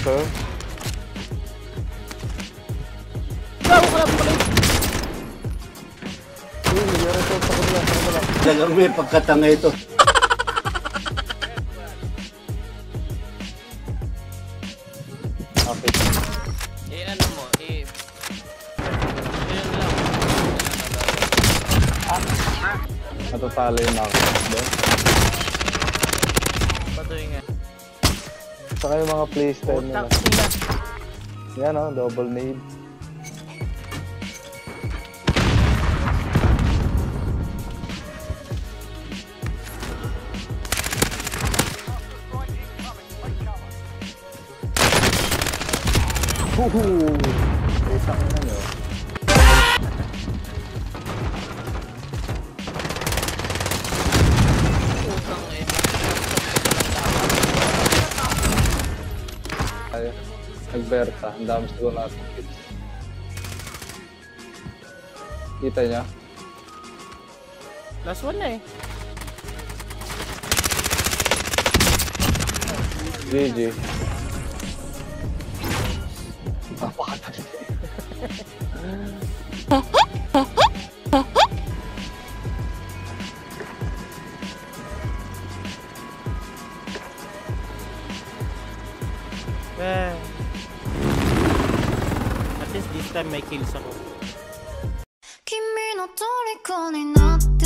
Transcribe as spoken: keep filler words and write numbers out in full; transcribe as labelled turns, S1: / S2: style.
S1: kayo?
S2: Gago ka lang pala.
S1: Uy, meron ko sa kanila.
S3: Talagang may pagkatanga ito.
S1: Okay.
S2: Eh ano mo, eh... Ayun lang.
S1: Matatalo yung knockback doon.
S2: Patuloy nga.
S1: Saka yung mga playstyle nila.
S2: Utak sila.
S1: Yan o, double nade. Huhu! Isang na nyo.
S2: Utang eh.
S1: Ay, nagberta. Ang dami siguro natin kids. Kita niya?
S2: Last one na eh.
S1: G G. Napakatali.
S2: Eh. At least this time may kills ako.
S4: 君の虜になって